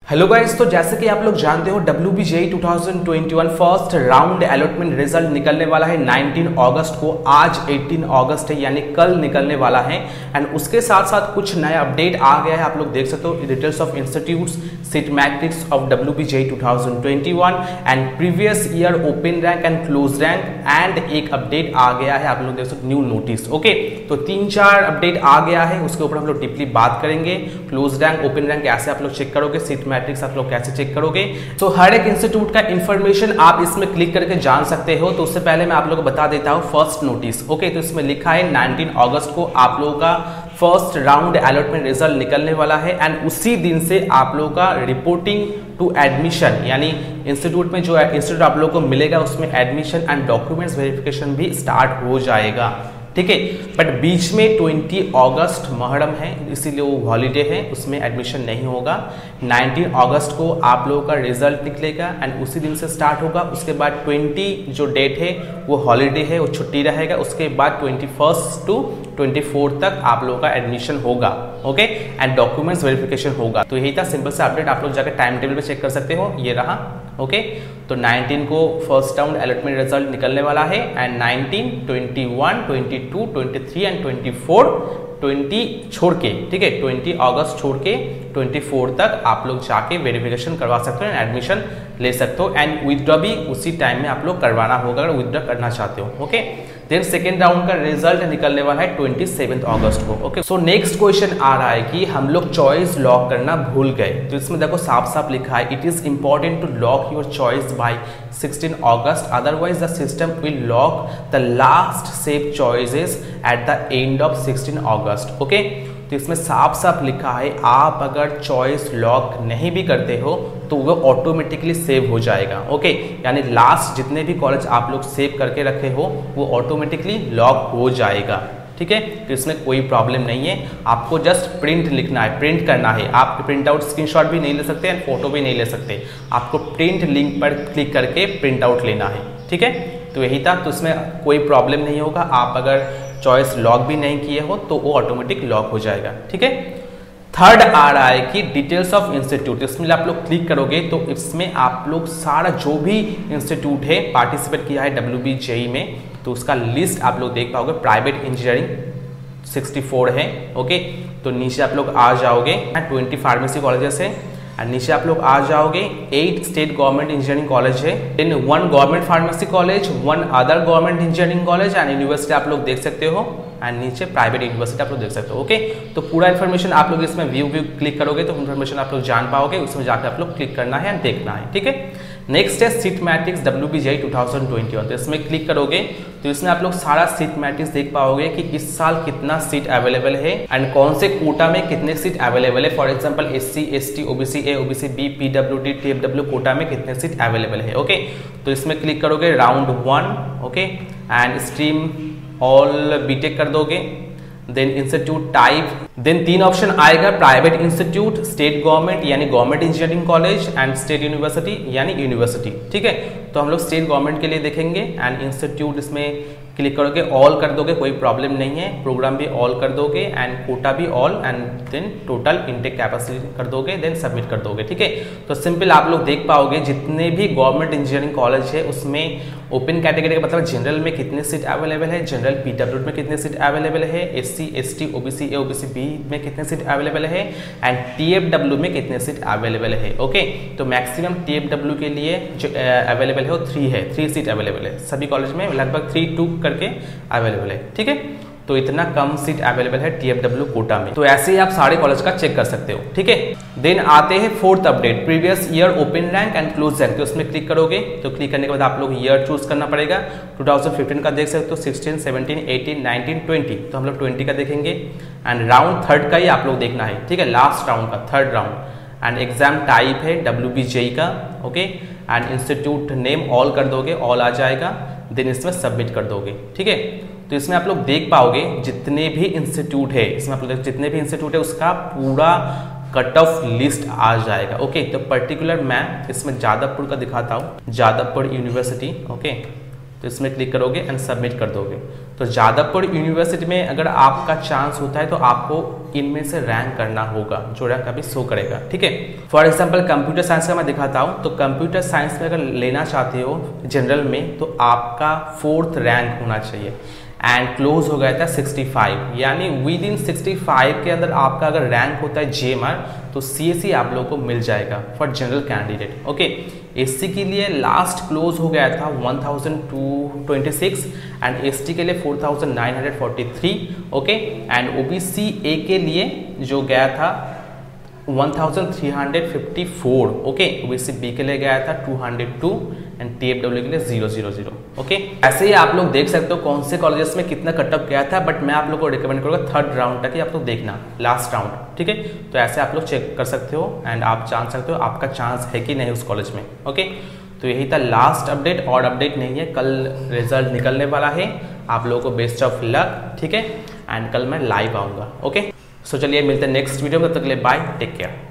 Hello guys, तो जैसे कि आप लोग जानते हो WBJEE 2021 first round allotment result निकलने वाला है 19 अगस्त को। आज 18 अगस्त है यानी कल निकलने वाला है। एंड उसके साथ साथ कुछ नया अपडेट आ गया है, आप लोग देख सकते हो। Details of institutes, seat matrix of WBJEE 2021 and previous year open rank and close rank, and एक अपडेट आ गया है, आप लोग देख सकते हो, न्यू नोटिस। ओके, तो 3-4 अपडेट आ गया है, उसके ऊपर हम लोग डीपली बात करेंगे। क्लोज रैंक, ओपन रैंक कैसे आप लोग चेक करोगे, सीट मैट्रिक्स आप लोग कैसे चेक करोगे, तो हर एक इंस्टीट्यूट का इंफॉर्मेशन आप इसमें क्लिक करके जान सकते हो। तो उससे पहले मैं आप लोगों को बता देता हूं फर्स्ट नोटिस। ओके, तो इसमें लिखा है 19 अगस्त को आप लोगों का फर्स्ट राउंड अलॉटमेंट रिजल्ट निकलने वाला है। एंड उसी दिन से आप लोगों का रिपोर्टिंग टू एडमिशन, यानी इंस्टीट्यूट में जो इंस्टीट्यूट आप लोगों को मिलेगा उसमें एडमिशन एंड डॉक्यूमेंट्स वेरिफिकेशन भी स्टार्ट हो जाएगा। ठीक है, बट बीच में 20 अगस्त मुहर्रम है, इसीलिए वो हॉलीडे है, उसमें एडमिशन नहीं होगा। 19 अगस्त को आप लोगों का रिजल्ट निकलेगा एंड उसी दिन से स्टार्ट होगा। उसके बाद 20 जो डेट है वो हॉलीडे है, वो छुट्टी रहेगा। उसके बाद 21 टू 24 तक आप लोगों का एडमिशन होगा। ओके, एंड डॉक्यूमेंट्स वेरिफिकेशन होगा। तो यही था सिंपल सा अपडेट, आप लोग जाकर टाइम टेबल पे चेक कर सकते हो, ये रहा। ओके, तो 19 को फर्स्ट राउंड अलॉटमेंट रिजल्ट निकलने वाला है एंड 19, 21, 22, 23 एंड 24, 20 छोड़ के, ठीक है, 20 अगस्त छोड़ के 24 तक आप लोग जाके वेरिफिकेशन करवा सकते हो, एडमिशन ले सकते हो। एंड विथड्रॉ भी उसी टाइम में आप लोग करवाना होगा अगर विथड्रॉ करना चाहते हो। ओके, देन सेकेंड राउंड का रिजल्ट निकलने वाला है 27 अगस्त को। ओके, सो नेक्स्ट क्वेश्चन आ रहा है कि हम लोग चॉइस लॉक करना भूल गए। तो इसमें देखो साफ साफ लिखा है, it is important to lock your choice by 16 August, otherwise the system will lock the last save choices at the end of 16 August. Okay, तो इसमें साफ साफ लिखा है, आप अगर चॉइस लॉक नहीं भी करते हो तो वो ऑटोमेटिकली सेव हो जाएगा। ओके, यानी लास्ट जितने भी कॉलेज आप लोग सेव करके रखे हो वो ऑटोमेटिकली लॉक हो जाएगा। ठीक है, तो इसमें कोई प्रॉब्लम नहीं है। आपको जस्ट प्रिंट लिखना है, प्रिंट करना है। आप प्रिंट आउट स्क्रीनशॉट भी नहीं ले सकते एंड फोटो भी नहीं ले सकते, आपको प्रिंट लिंक पर क्लिक करके प्रिंट आउट लेना है। ठीक है, तो यही था। तो इसमें कोई प्रॉब्लम नहीं होगा, आप अगर चॉइस लॉक भी नहीं किए हो तो वो ऑटोमेटिक लॉक हो जाएगा। ठीक है, थर्ड आ रहा है कि डिटेल्स ऑफ इंस्टीट्यूट, इसमें आप लोग क्लिक करोगे तो इसमें आप लोग सारा जो भी इंस्टीट्यूट है पार्टिसिपेट किया है WBJEE में, तो उसका लिस्ट आप लोग देख पाओगे। प्राइवेट इंजीनियरिंग 64 है। ओके, तो नीचे आप लोग आ जाओगे 20 फार्मेसी कॉलेजेस है, एंड नीचे आप लोग आ जाओगे 8 स्टेट गवर्नमेंट इंजीनियरिंग कॉलेज है, then 1 government pharmacy college, 1 other government engineering college and university आप लोग देख सकते हो, एंड नीचे प्राइवेट यूनिवर्सिटी आप लोग देख सकते हो। ओके, तो पूरा इन्फॉर्मेशन आप लोग इसमें व्यू क्लिक करोगे तो इन्फॉर्मेशन आप लोग जान पाओगे, उसमें जाकर आप लोग क्लिक करना है एंड देखना है। ठीक है, नेक्स्ट है सीट मैट्रिक्स WBJEE 2021। तो इसमें क्लिक करोगे तो इसमें आप लोग सारा सीट मैट्रिक्स देख पाओगे कि इस साल कितना सीट अवेलेबल है एंड कौन से कोटा में कितने सीट अवेलेबल है। For example SC, ST, OBC A, OBC B, PWD, TFW quota में कितने सीट अवेलेबल है। ओके, तो इसमें क्लिक करोगे round 1। Okay, and stream all BTech कर दोगे, then institute type, then 3 option आएगा, प्राइवेट इंस्टीट्यूट, स्टेट गवर्नमेंट यानी government engineering college and state university यानी यूनिवर्सिटी। ठीक है, तो हम लोग स्टेट गवर्नमेंट के लिए देखेंगे एंड इंस्टीट्यूट इसमें क्लिक करोगे, ऑल कर दोगे, कोई प्रॉब्लम नहीं है। प्रोग्राम भी ऑल कर दोगे एंड कोटा भी all, and then total intake capacity कर दोगे, देन सबमिट कर दोगे। ठीक है, तो सिंपल आप लोग देख पाओगे जितने भी गवर्नमेंट इंजीनियरिंग कॉलेज है उसमें ओपन कैटेगरी का मतलब जनरल में कितने सीट अवेलेबल है, जनरल PWD में कितने सीट अवेलेबल है, SC, ST, OBC A, OBC B में कितने सीट अवेलेबल है एंड TFW में कितने सीट अवेलेबल है। ओके, तो मैक्सिमम TFW के लिए जो अवेलेबल है वो 3 है, 3 सीट अवेलेबल है। सभी कॉलेज में लगभग 3-2 करके अवेलेबल है। ठीक है, तो इतना कम सीट अवेलेबल है TFW कोटा में। तो ऐसे ही आप सारे कॉलेज का चेक कर सकते हो। ठीक है, देन आते हैं fourth update, previous year open rank and close rank. तो उसमें क्लिक करोगे तो क्लिक करने के बाद आप लोग ईयर चूज करना पड़ेगा। 2015 का देख सकते हो, 16, 17, 18, 19, 20। तो हम लोग 20 का देखेंगे एंड राउंड थर्ड का ही आप लोग देखना है। ठीक है, लास्ट राउंड का, third round. And exam type है WBJEE का। Okay, and institute name all कर दोगे, ऑल आ जाएगा, देन इसमें सबमिट कर दोगे। ठीक है, तो इसमें आप लोग देख पाओगे जितने भी इंस्टीट्यूट है, इसमें आप लोग जितने भी इंस्टीट्यूट है उसका पूरा कट ऑफ लिस्ट आ जाएगा। ओके, तो पर्टिकुलर मैं इसमें जादवपुर का दिखाता हूँ, जादवपुर यूनिवर्सिटी। ओके, तो तो इसमें क्लिक करोगे एंड सबमिट कर दोगे। तो जादवपुर यूनिवर्सिटी में अगर आपका चांस होता है तो आपको इनमें से रैंक करना होगा, जो रैंक अभी शो करेगा, ठीक है। फॉर एग्जाम्पल कंप्यूटर साइंस का मैं दिखाता हूँ। तो कंप्यूटर साइंस में अगर लेना चाहते हो जनरल में तो आपका 4th रैंक होना चाहिए एंड क्लोज हो गया था 65, यानी विद इन 65 के अंदर आपका अगर रैंक होता है GMR तो CSE आप लोगों को मिल जाएगा for general candidate, okay. SC के लिए लास्ट क्लोज हो गया था 1226 एंड ST के लिए 4943, ओके। एंड OBC A के लिए जो गया था 1354, ओके। OBC B के लिए गया था 202 एंड TFW के लिए 000, ओके। ऐसे ही आप लोग देख सकते हो कौन से कॉलेजेस में कितना कट ऑफ गया था, बट मैं आप लोग को रिकमेंड करूँगा 3rd राउंड तक ही आप लोग देखना, लास्ट राउंड, ठीक है। तो ऐसे आप लोग चेक कर सकते हो एंड आप जान सकते हो आपका चांस है कि नहीं उस कॉलेज में, ओके। तो यही था लास्ट अपडेट, और अपडेट नहीं है, कल रिजल्ट निकलने वाला है। आप लोगों को बेस्ट ऑफ लक, ठीक है। एंड कल मैं लाइव आऊँगा, ओके। सो चलिए मिलते हैं नेक्स्ट वीडियो में, तब तक के लिए बाय, टेक केयर।